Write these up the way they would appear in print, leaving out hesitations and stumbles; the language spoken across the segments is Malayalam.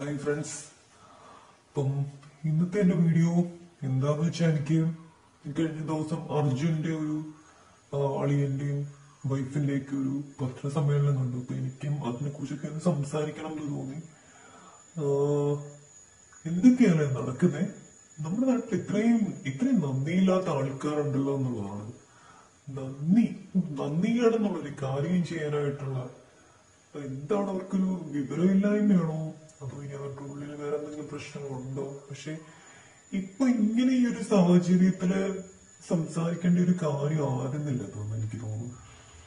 Hi friends. അപ്പം ഇന്നത്തെ എന്റെ വീഡിയോ എന്താന്ന് വെച്ചാൽ എനിക്ക് കഴിഞ്ഞ ദിവസം അർജുന്റെ ഒരു അളിയന്റെയും വൈഫിന്റെയൊക്കെ ഒരു പത്രസമ്മേളനം കണ്ടു. അപ്പൊ എനിക്കും അതിനെ കുറിച്ചൊക്കെ ഒന്ന് സംസാരിക്കണം എന്ന് തോന്നി. എന്തൊക്കെയാണ് നടക്കുന്നത്? നമ്മുടെ നാട്ടിൽ ഇത്രയും നന്ദിയില്ലാത്ത ആൾക്കാരുണ്ടല്ലോ എന്നുള്ളതാണ്. നന്ദികേടെന്നുള്ളൊരു കാര്യം ചെയ്യാനായിട്ടുള്ള എന്താണ്, അവർക്കൊരു വിവരമില്ലായ്മയാണോ അതോ ഇനി അവരുടെ ഉള്ളിൽ വേറെ എന്തെങ്കിലും പ്രശ്നങ്ങളുണ്ടോ? പക്ഷെ ഇപ്പൊ ഇങ്ങനെ ഈ ഒരു സാഹചര്യത്തില് സംസാരിക്കേണ്ട ഒരു കാര്യം ആയിരുന്നില്ല തോന്നുന്നു, എനിക്ക് തോന്നുന്നു.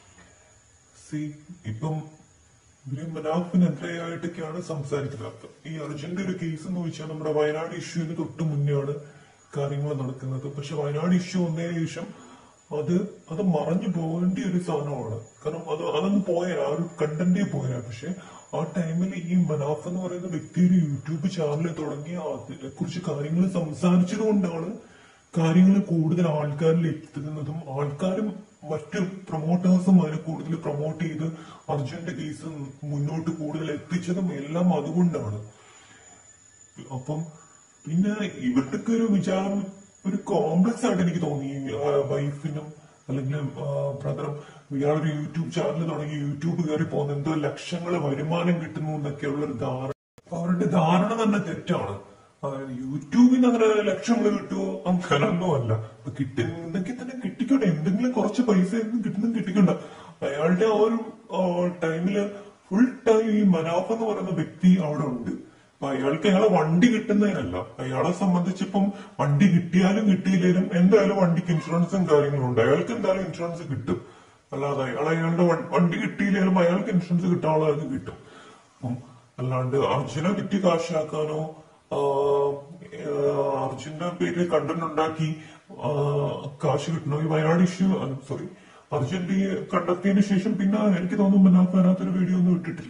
ഇപ്പം ഇവര് മനാഫിനെതിരെയായിട്ടൊക്കെയാണ് സംസാരിക്കുന്നത്. ഈ അർജുന്റെ ഒരു കേസ് എന്ന് വെച്ചാൽ നമ്മുടെ വയനാട് ഇഷ്യൂവിന് തൊട്ട് മുന്നെയാണ് കാര്യങ്ങൾ നടക്കുന്നത്. പക്ഷെ വയനാട് ഇഷ്യൂ വന്നതിന് ശേഷം അത് മറഞ്ഞു പോകേണ്ട ഒരു സാധനമാണ്. കാരണം അതൊന്നും പോയാൽ ആ ഒരു കണ്ടന്റേ പോയാൽ. പക്ഷെ ആ ടൈമിൽ ഈ മനാഫ് എന്ന് പറയുന്ന വ്യക്തി ഒരു യൂട്യൂബ് ചാനൽ തുടങ്ങി അതിനെ കുറിച്ച് കാര്യങ്ങൾ സംസാരിച്ചത് കൊണ്ടാണ് കാര്യങ്ങൾ കൂടുതൽ ആൾക്കാരിൽ എത്തുന്നതും ആൾക്കാരും മറ്റു പ്രൊമോട്ടേഴ്സും അതിനെ കൂടുതൽ പ്രൊമോട്ട് ചെയ്ത് അർജുന്റെ കേസ് മുന്നോട്ട് കൂടുതൽ എത്തിച്ചതും എല്ലാം അതുകൊണ്ടാണ്. അപ്പം പിന്നെ ഇവരുടെ ഒരു വിചാരം ഒരു കോംപ്ലക്സ് ആയിട്ട് എനിക്ക് തോന്നി. വൈഫിനും അല്ലെങ്കിൽ ബ്രദറും ഇയാളൊരു യൂട്യൂബ് ചാനൽ തുടങ്ങി യൂട്യൂബ് കയറി പോകുന്ന എന്തോ ലക്ഷങ്ങൾ വരുമാനം കിട്ടുന്നു എന്നൊക്കെയുള്ളൊരു ധാരണ, അവരുടെ ധാരണ തന്നെ തെറ്റാണ്. അതായത് യൂട്യൂബിൽ നിന്ന് അങ്ങനെ ലക്ഷങ്ങൾ കിട്ടുമോ? അങ്ങനൊന്നും അല്ല. കിട്ടുന്നെങ്കിൽ തന്നെ കിട്ടിക്കോട്ടെ, എന്തെങ്കിലും കുറച്ച് പൈസ കിട്ടിക്കണ്ട. അയാളുടെ ആ ഒരു ടൈമില് ഫുൾ ടൈം ഈ മനാഫ് എന്ന് പറയുന്ന വ്യക്തി അവിടെ ഉണ്ട്. അപ്പൊ അയാൾക്ക് അയാളെ വണ്ടി കിട്ടുന്നതിനല്ല, അയാളെ സംബന്ധിച്ചിപ്പം വണ്ടി കിട്ടിയാലും കിട്ടിയില്ലേലും എന്തായാലും വണ്ടിക്ക് ഇൻഷുറൻസും കാര്യങ്ങളും ഉണ്ട്. അയാൾക്ക് എന്തായാലും ഇൻഷുറൻസ് കിട്ടും. അല്ലാതെ അയാളുടെ വണ്ടി കിട്ടിയില്ലേലും അയാൾക്ക് ഇൻഷുറൻസ് കിട്ടാനുള്ളത് കിട്ടും. അപ്പം അല്ലാണ്ട് അർജുനെ വിറ്റ് കാശാക്കാനോ അർജുന്റെ പേരിൽ കണ്ടന്റ് ഉണ്ടാക്കി കാശ് കിട്ടണോ? ഈ വയനാട് ഇഷ്യൂ അർജുന്റെ കണ്ടെത്തിയതിനു ശേഷം പിന്നെ എനിക്ക് തോന്നുന്നു മനാഫ് അതിനകത്തൊരു വീഡിയോ ഒന്നും ഇട്ടിട്ടില്ല.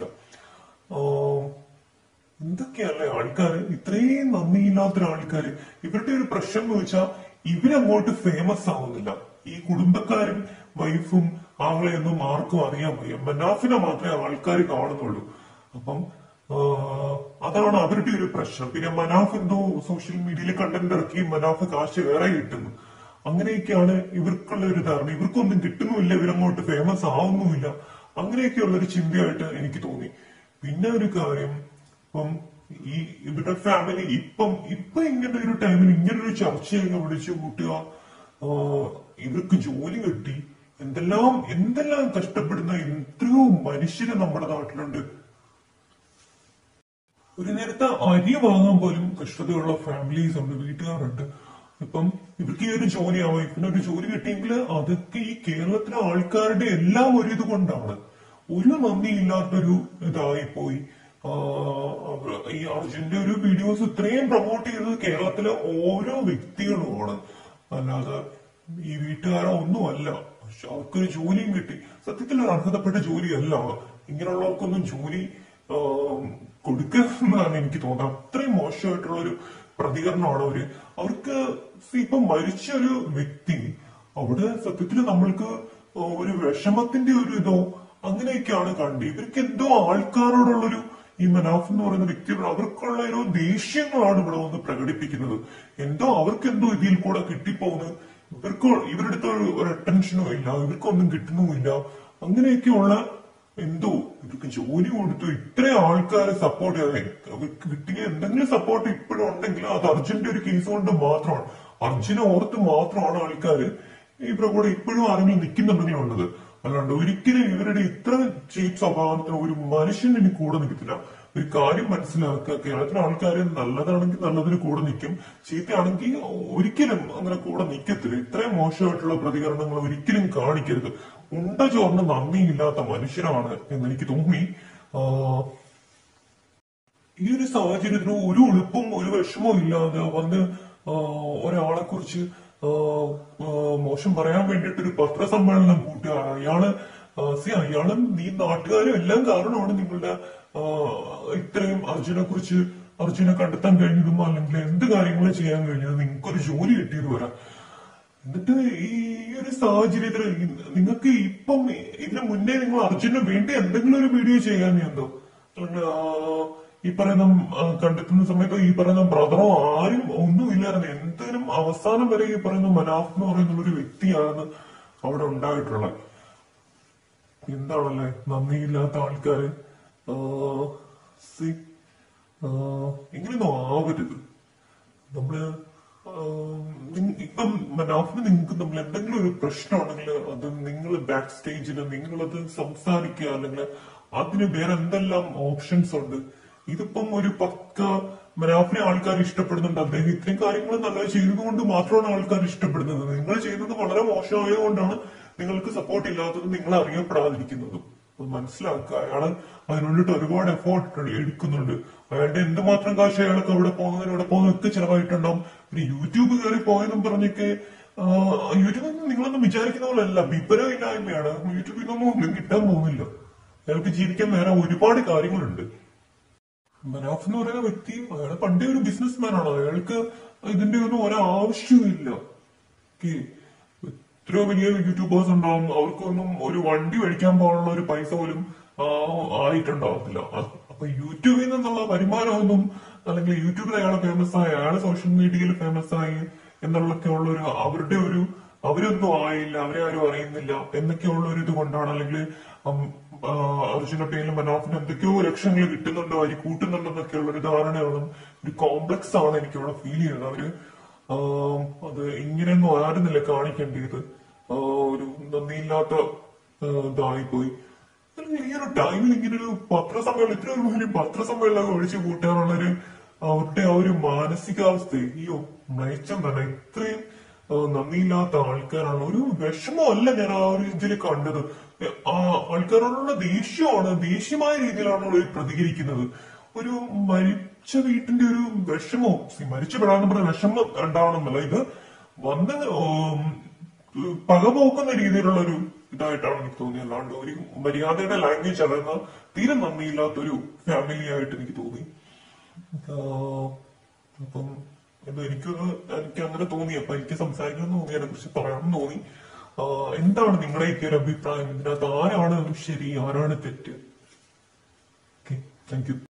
എന്തൊക്കെയല്ലേ ആൾക്കാര്, ഇത്രയും നന്ദിയില്ലാത്ത ആൾക്കാര്. ഇവരുടെ ഒരു പ്രശ്നം എന്ന് വെച്ചാൽ ഇവരങ്ങോട്ട് ഫേമസ് ആവുന്നില്ല. ഈ കുടുംബക്കാരും വൈഫും ആങ്ങളെയൊന്നും ആർക്കും അറിയാൻ വയ്യ. മനാഫിനെ മാത്രമേ ആൾക്കാർ കാണുന്നുള്ളൂ. അപ്പം അതാണ് അവരുടെ ഒരു പ്രശ്നം. പിന്നെ മനാഫ് എന്തോ സോഷ്യൽ മീഡിയയിൽ കണ്ടന്റ് ഇറക്കി മനാഫ് കാശ് വേറെ കിട്ടുന്നു. അങ്ങനെയൊക്കെയാണ് ഇവർക്കുള്ള ഒരു ധാരണ. ഇവർക്കൊന്നും കിട്ടുന്നുമില്ല, ഇവരങ്ങോട്ട് ഫേമസ് ആവുന്നുമില്ല. അങ്ങനെയൊക്കെയുള്ള ഒരു ചിന്തയായിട്ട് എനിക്ക് തോന്നി. പിന്നെ ഒരു കാര്യം, ഇപ്പം ഈ ഇവരുടെ ഫാമിലി ഇപ്പം ഇങ്ങനെ ഒരു ടൈമിൽ ഇങ്ങനെ ഒരു ചർച്ചയൊക്കെ വിളിച്ചു കൂട്ടുക, ഇവർക്ക് ജോലി കിട്ടി, എന്തെല്ലാം കഷ്ടപ്പെടുന്ന എത്രയോ മനുഷ്യര് നമ്മുടെ നാട്ടിലുണ്ട്. ഒരു നേരത്തെ അരി വാങ്ങാൻ പോലും കഷ്ടതയുള്ള ഫാമിലീസ് ഉണ്ട്, വീട്ടുകാരുണ്ട്. ഇപ്പം ഇവർക്ക് ഈ ഒരു ജോലി വൈഫിനൊരു ജോലി കിട്ടിയെങ്കിൽ അതൊക്കെ ഈ കേരളത്തിലെ ആൾക്കാരുടെ എല്ലാം ഒരു ഇത് കൊണ്ടാണ്. ഒരു നന്ദിയില്ലാത്തൊരു ഇതായിപ്പോയി. ഈ അർജുന്റെ ഒരു വീഡിയോസ് ഇത്രയും പ്രൊമോട്ട് ചെയ്തത് കേരളത്തിലെ ഓരോ വ്യക്തികളുമാണ്, അല്ലാതെ ഈ വീട്ടുകാരോ ഒന്നുമല്ല. പക്ഷെ അവർക്കൊരു ജോലിയും കിട്ടി. സത്യത്തിൽ ഒരു അർഹതപ്പെട്ട ജോലിയല്ല. ഇങ്ങനെയുള്ളവർക്കൊന്നും ജോലി കൊടുക്കുന്നതാണ് എനിക്ക് തോന്നുന്നത്. അത്രയും മോശമായിട്ടുള്ള ഒരു പ്രതികരണമാണ് അവർക്ക്. ഇപ്പൊ മരിച്ച ഒരു വ്യക്തി അവിടെ സത്യത്തിൽ നമ്മൾക്ക് ഒരു വിഷമത്തിന്റെ ഒരു ഇതോ അങ്ങനെയൊക്കെയാണ് കണ്ടത്. ഇവർക്ക് എന്തോ ആൾക്കാരോടുള്ളൊരു, ഈ മനാഫ് എന്ന് പറയുന്ന വ്യക്തിയോട് അവർക്കുള്ള ഒരു ദേഷ്യങ്ങളാണ് ഇവിടെ വന്ന് പ്രകടിപ്പിക്കുന്നത്. അവർക്കെന്തോ ഇതിൽ കൂടെ കിട്ടിപ്പോകുന്നത്. ഇവരുടെ അടുത്ത് ഒരു അറ്റൻഷനോ ഇല്ല, ഇവർക്കൊന്നും കിട്ടുന്നുമില്ല. അങ്ങനെയൊക്കെയുള്ള എന്തോ ഇവർക്ക് ജോലി കൊടുത്തു ഇത്രയും ആൾക്കാരെ സപ്പോർട്ട് ചെയ്യാതെ അവർക്ക് കിട്ടിയ എന്തെങ്കിലും സപ്പോർട്ട് ഇപ്പോഴും ഉണ്ടെങ്കിൽ അത് അർജുന്റെ ഒരു കേസ് കൊണ്ട് മാത്രമാണ്. അർജുനെ ഓർത്ത് മാത്രമാണ് ആൾക്കാര് ഇവരുടെ കൂടെ ഇപ്പോഴും ആരെങ്കിലും നിൽക്കുന്നുണ്ടെങ്കിലും ഉള്ളത്. അല്ലാണ്ട് ഒരിക്കലും ഇവരുടെ ഇത്ര ചീപ്പ് സ്വഭാവത്തിന് ഒരു മനുഷ്യൻ ഇനി കൂടെ നിൽക്കത്തില്ല. ഒരു കാര്യം മനസ്സിലാക്കുക, കേരളത്തിലെ ആൾക്കാര് നല്ലതാണെങ്കിൽ നല്ലതിന് കൂടെ നിൽക്കും, ചീത്തയാണെങ്കിൽ ഒരിക്കലും അങ്ങനെ കൂടെ നിൽക്കത്തില്ല. ഇത്രയും മോശമായിട്ടുള്ള പ്രതികരണങ്ങൾ ഒരിക്കലും കാണിക്കരുത്. ഉണ്ട ചോറിന് നന്ദിയില്ലാത്ത മനുഷ്യരാണ് എന്നെനിക്ക് തോന്നി. ഈ ഒരു സാഹചര്യത്തിന് ഒരു ഉളുപ്പും ഒരു വിഷമവും ഇല്ലാതെ വന്ന് ഒരാളെ കുറിച്ച് മോശം പറയാൻ വേണ്ടിയിട്ടൊരു പത്രസമ്മേളനം കൂട്ടുക. അയാളും നീ നാട്ടുകാരും എല്ലാം കാരണമാണ് നിങ്ങളുടെ ഇത്രയും അർജുനെ കണ്ടെത്താൻ കഴിഞ്ഞതും അല്ലെങ്കിൽ എന്ത് കാര്യങ്ങൾ ചെയ്യാൻ കഴിഞ്ഞത്, നിങ്ങൾക്കൊരു ജോലി കിട്ടിയത് വരാം. എന്നിട്ട് ഈ ഒരു സാഹചര്യത്തിൽ നിങ്ങൾക്ക് ഇതിനു മുന്നേ നിങ്ങൾ അർജുന് വേണ്ടി എന്തെങ്കിലും ഒരു വീഡിയോ ചെയ്യാൻ എന്തോ ഈ പറയുന്ന കണ്ടെത്തുന്ന സമയത്ത് ഈ പറയുന്ന ബ്രദറോ ആരും ഒന്നുമില്ലായിരുന്നു. എന്തിനും അവസാനം വരെ ഈ പറയുന്ന മനാഫ് എന്ന് പറയുന്ന ഒരു വ്യക്തിയാണ് അവിടെ ഉണ്ടായിട്ടുള്ളത്. എന്താണല്ലേ നന്ദിയില്ലാത്ത ആൾക്കാര്. ഇങ്ങനെയൊന്നും ആവരുത്. നമ്മള് ഇപ്പം മനാഫിന് നിങ്ങൾക്ക് തമ്മിൽ എന്തെങ്കിലും ഒരു പ്രശ്നമാണെങ്കിൽ അത് നിങ്ങൾ ബാക്ക് സ്റ്റേജിൽ നിങ്ങളത് സംസാരിക്കുക, അല്ലെങ്കിൽ അതിന് വേറെ എന്തെല്ലാം ഓപ്ഷൻസ് ഉണ്ട്. ഇതിപ്പം ഒരു പക്ക മനാഫിനെ ആൾക്കാർ ഇഷ്ടപ്പെടുന്നുണ്ട്. അദ്ദേഹം ഇത്രയും കാര്യങ്ങൾ നല്ലത് ചെയ്തതുകൊണ്ട് മാത്രമാണ് ആൾക്കാർ ഇഷ്ടപ്പെടുന്നത്. നിങ്ങൾ ചെയ്യുന്നത് വളരെ മോശമായതുകൊണ്ടാണ് നിങ്ങൾക്ക് സപ്പോർട്ട് ഇല്ലാത്തതും നിങ്ങൾ അറിയപ്പെടാതിരിക്കുന്നതും. അത് മനസ്സിലാക്കുക. അയാള് അതിനുള്ളിട്ട് ഒരുപാട് എഫോർട്ട് എടുക്കുന്നുണ്ട്. അയാളുടെ എന്തുമാത്രം കാശ് അയാൾക്ക് അവിടെ പോകുന്നതിനൊക്കെ ചെലവായിട്ടുണ്ടാവും. പിന്നെ യൂട്യൂബ് കയറി പോയെന്നും പറഞ്ഞൊക്കെ യൂട്യൂബിൽ നിന്ന് നിങ്ങളൊന്നും വിചാരിക്കുന്ന പോലെയല്ല, വിവരമില്ലായ്മയാണ്. യൂട്യൂബിൽ നിന്നൊന്നും ഒന്നും കിട്ടാൻ പോകുന്നില്ല. അയാൾക്ക് ജീവിക്കാൻ വേറെ ഒരുപാട് കാര്യങ്ങളുണ്ട്. മനാഫ് എന്ന് പറയുന്ന വ്യക്തി അയാൾ പണ്ടേ ഒരു ബിസിനസ് മാൻ ആണ്. അയാൾക്ക് ഇതിന്റെ ഒന്നും ഒരാവശ്യമില്ല. എത്രയോ വലിയ യൂട്യൂബേഴ്സ് ഉണ്ടാവും, അവർക്കൊന്നും ഒരു വണ്ടി മേടിക്കാൻ പോകാനുള്ള ഒരു പൈസ പോലും ആയിട്ടുണ്ടാവത്തില്ല. അപ്പൊ യൂട്യൂബിൽ നിന്നുള്ള വരുമാനമൊന്നും, അല്ലെങ്കിൽ യൂട്യൂബിൽ അയാളെ ഫേമസ് ആയി, അയാളെ സോഷ്യൽ മീഡിയയിൽ ഫേമസ് ആയി എന്നുള്ളൊക്കെ ഉള്ള ഒരു അവരൊന്നും ആയില്ല, അവരെ ആരും അറിയുന്നില്ല എന്നൊക്കെയുള്ള ഒരു ഇത് കൊണ്ടാണ്. അല്ലെങ്കിൽ അർജുന പേരിൽ മനാഫിന് എന്തൊക്കെയോ ലക്ഷങ്ങൾ കിട്ടുന്നുണ്ടോ, അവര് കൂട്ടുന്നുണ്ടെന്നൊക്കെയുള്ള ഒരു ധാരണയാണ്, ഒരു കോംപ്ലക്സ് ആണ് എനിക്ക് ഇവിടെ ഫീൽ ചെയ്യുന്നത്. അവര് അത് ഇങ്ങനെയൊന്നും ആയിരുന്നില്ല കാണിക്കേണ്ടത്. ഒരു നന്ദിയില്ലാത്ത ഇതായിപ്പോയി. ഈ ഒരു ടൈമിൽ ഇങ്ങനെ ഒരു പത്രസമ്മേളനം, ഇത്ര ഒരു വലിയ പത്രസമ്മേളനം ഒഴിച്ചു കൂട്ടാനുള്ളൊരു അവരുടെ ആ ഒരു മാനസികാവസ്ഥ, നയിച്ചം തന്നെ. ഇത്രയും നന്ദിയില്ലാത്ത ആൾക്കാരാണ്. ഒരു വിഷമമല്ല ഞാൻ ആ ഒരു ഇതിൽ കണ്ടത്. ആ ആൾക്കാരോടുള്ള ദേഷ്യമാണ്, ദേഷ്യമായ രീതിയിലാണ് അവർ പ്രതികരിക്കുന്നത്. ഒരു മരിച്ച വീട്ടിന്റെ ഒരു വിഷമവും, മരിച്ചുപെടാന്ന് പറഞ്ഞ വിഷമം ഉണ്ടാവണമെന്നല്ല, ഇത് വന്ന് പകപോക്കുന്ന രീതിയിലുള്ള ഒരു ഇതായിട്ടാണ് എനിക്ക് തോന്നിയത്. അല്ലാണ്ട് ഒരു മര്യാദയുടെ ലാംഗ്വേജ് അല്ലെന്ന തീരെ നന്ദിയില്ലാത്തൊരു ഫാമിലി ആയിട്ട് എനിക്ക് തോന്നി. അപ്പം എനിക്ക് അങ്ങനെ തോന്നി. അപ്പൊ എനിക്ക് സംസാരിക്കണം തോന്നി, അതിനെ കുറിച്ച് പറയാൻ തോന്നി. എന്താണ് നിങ്ങളുടെയൊക്കെ ഒരു അഭിപ്രായം? ഇതിനകത്ത് ആരാണ് ശരി, ആരാണ് തെറ്റ്? Okay, thank U.